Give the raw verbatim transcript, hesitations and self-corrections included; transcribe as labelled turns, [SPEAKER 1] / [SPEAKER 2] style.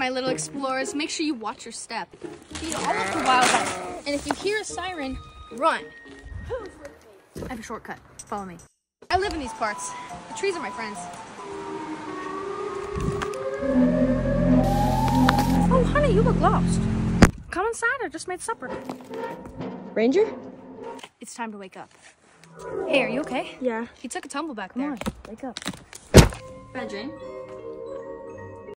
[SPEAKER 1] my little explorers. Make sure you watch your step. These are all for wildlife. And if you hear a siren, run. I have a shortcut. Follow me. I live in these parts. The trees are my friends. Oh, honey, you look lost. Come inside, I just made supper.
[SPEAKER 2] Ranger?
[SPEAKER 1] It's time to wake up. Hey, are you okay?
[SPEAKER 2] Yeah.
[SPEAKER 1] You took a tumble back
[SPEAKER 2] Come
[SPEAKER 1] there.
[SPEAKER 2] on, wake up.
[SPEAKER 3] Bad dream?